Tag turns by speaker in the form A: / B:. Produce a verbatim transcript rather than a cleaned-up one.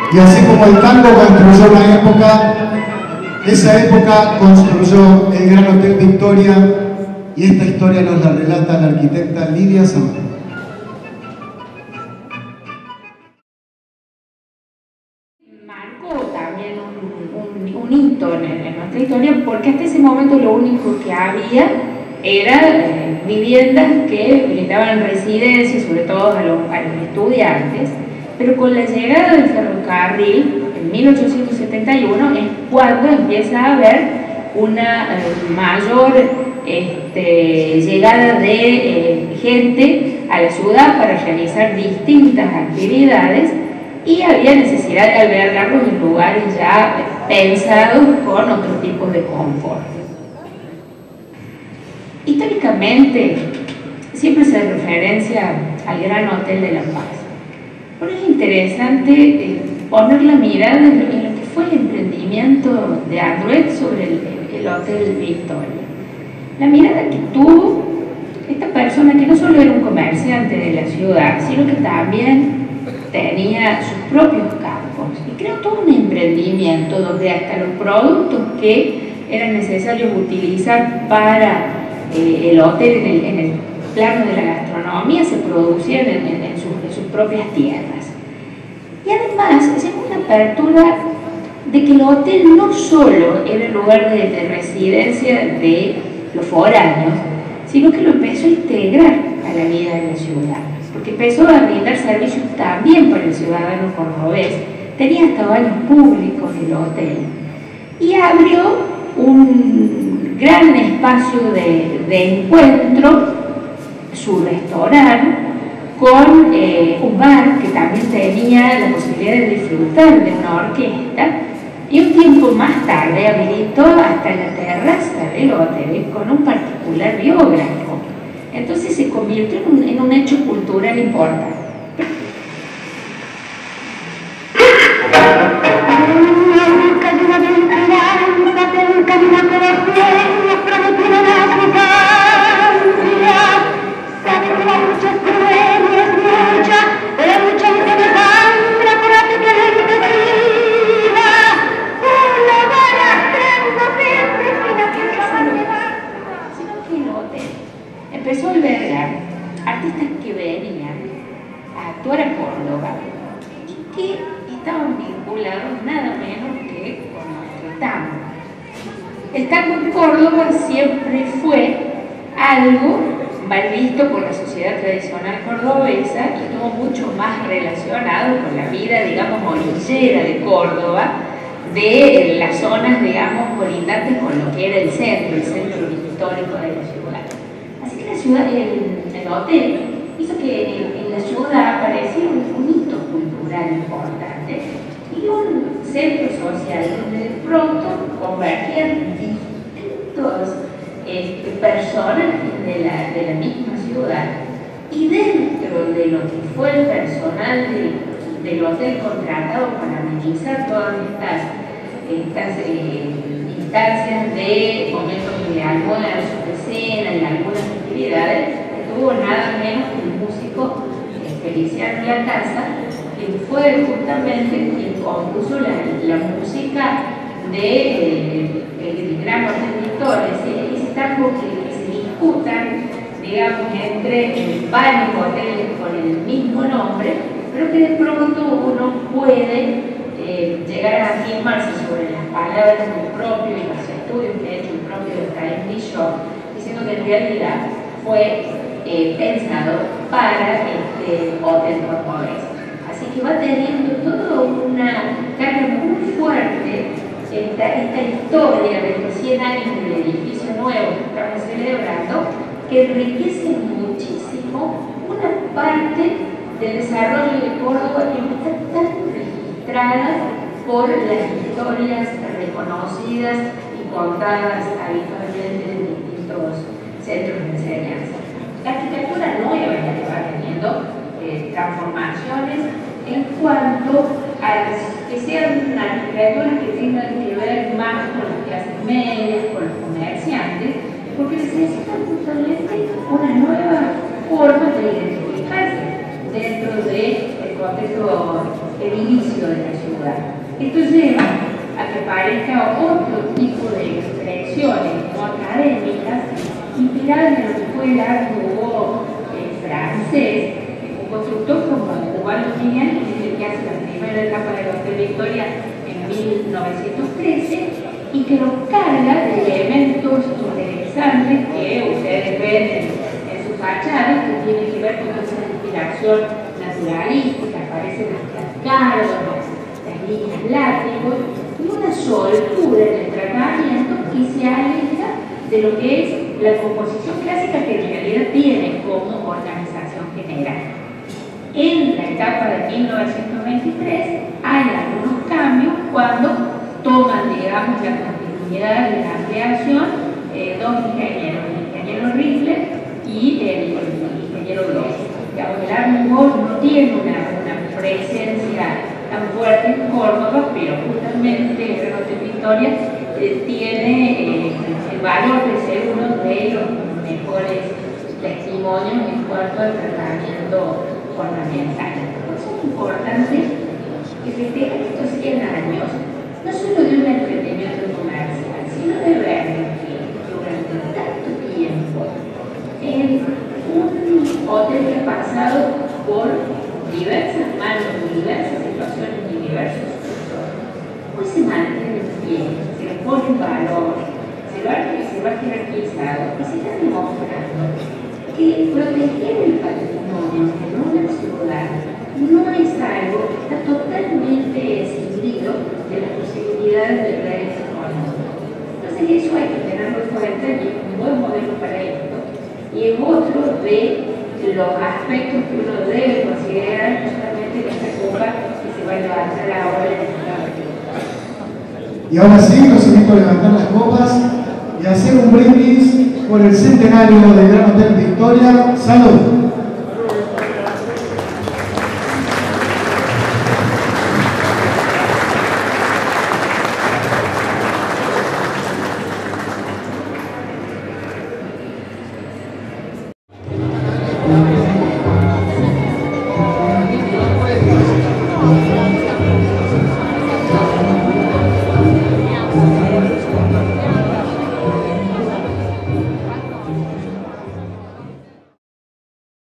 A: Y así como el tango construyó una época, esa época construyó el Gran Hotel Victoria, y esta historia nos la relata la arquitecta Lidia Zamora.
B: Marcó también un, un, un hito en, en nuestra historia, porque hasta ese momento lo único que había era eh, viviendas que brindaban residencia, sobre todo a los, a los estudiantes, pero con la llegada del ferrocarril en mil ochocientos setenta y uno es cuando empieza a haber una eh, mayor este, llegada de eh, gente a la ciudad para realizar distintas actividades, y había necesidad de albergarlos en lugares ya pensados con otro tipo de confort. Históricamente siempre se referencia al Gran Hotel de La Paz, pero es interesante eh, poner la mirada en lo, en lo que fue el emprendimiento de Andruet sobre el, el Hotel Victoria. La mirada que tuvo esta persona, que no solo era un comerciante de la ciudad, sino que también tenía sus propios campos, y creó todo un emprendimiento donde hasta los productos que eran necesarios utilizar para eh, el hotel en el, en el plano de la gastronomía se producían en, en, en, sus, en sus propias tierras. Y además hacía una apertura de que el hotel no solo era el lugar de, de residencia de los foráneos, sino que lo empezó a integrar a la vida de la ciudad, porque empezó a brindar servicios también para el ciudadano cordobés. Tenía hasta baños públicos el hotel, y abrió un gran espacio de, de encuentro, su restaurante, con eh, un bar que también tenía la posibilidad de disfrutar de una orquesta, y un tiempo más tarde habilitó hasta la terraza del hotel con un particular biógrafo. Entonces se convirtió en un, en un hecho cultural importante. Empezó a albergar artistas que venían a actuar a Córdoba y que estaban vinculados nada menos que con nuestro tango. El tango en Córdoba siempre fue algo mal visto por la sociedad tradicional cordobesa, y estuvo mucho más relacionado con la vida, digamos, orillera de Córdoba, de las zonas, digamos, colindantes con lo que era el centro, el centro histórico de la ciudad. Así que la ciudad, el, el hotel hizo que en, en la ciudad apareciera un, un hito cultural importante y un centro social donde de pronto convergían distintos este, personajes de la, de la misma ciudad, y dentro de lo que fue el personal de, del hotel contratado para amenizar todas estas, estas eh, instancias de momentos de almuerzo, de cena y algunas actividades, estuvo nada menos que el músico Feliciano Latasa, quien fue justamente quien compuso la, la música de eh, el Gran Hotel Victoria, ese, ese tango que, que se disputan, digamos, entre varios hoteles con el mismo nombre, pero que de pronto uno puede eh, llegar a afirmarse sobre las palabras del propio y los estudios que ha hecho el propio Efraín Bishop, diciendo que en realidad fue eh, pensado para este hotel cordobés. Así que va teniendo toda una carga muy fuerte esta, esta historia de los cien años del edificio nuevo que estamos celebrando, que enriquece muchísimo una parte del desarrollo de Córdoba que no está tan registrada por las historias reconocidas y contadas habitualmente en distintos centros de enseñanza. La arquitectura nueva es la que va teniendo eh, transformaciones en cuanto a que sean arquitecturas que tengan que ver más con las clases medias, con los comerciantes, porque necesitan justamente una nueva forma de identificarse dentro del contexto edilicio de la ciudad. Esto lleva a que aparezca otro tipo de expresiones no académicas inspiradas en lo que fue el arte nouveau francés, un constructor como Ubaldo Miguel, que es el que hace la primera etapa del Hotel Victoria en mil novecientos trece, y que lo carga de elementos interesantes que ustedes ven en, en su fachada, que tienen que ver con esa inspiración naturalística, aparecen las cascadas, las líneas látigos, y una soltura en el tratamiento que se aleja de lo que es la composición clásica, que en realidad tiene como organización general. En la etapa de mil novecientos veintitrés hay algunos cambios cuando toman, digamos, la continuidad de la ampliación eh, dos ingenieros, el ingeniero Riffler y el, el ingeniero Bloch. El Art Nouveau no tiene una, una presencia tan fuerte en Córdoba, pero justamente el Gran Hotel Victoria eh, tiene eh, el valor de ser uno de los mejores testimonios en cuanto al tratamiento ornamental. Es importante que festejar estos cien años, no solo de un emprendimiento comercial, sino de ver que durante tanto tiempo en un hotel que ha pasado por diversas manos, diversas situaciones y diversos usos, pues se mantiene en pie, se le pone en valor, se va, se va jerarquizado y se está demostrando que proteger el patrimonio en una ciudad no es algo que está totalmente escindido de las posibilidades del rédito económico. Entonces eso hay que tenerlo en cuenta y es un buen modelo para esto. Y es otro de los aspectos que uno debe considerar justamente en esta copa que se va a levantar ahora en esta reunión.
A: Y ahora sí, los invito a levantar las copas y a hacer un brindis por el centenario del Gran Hotel Victoria. ¡Salud!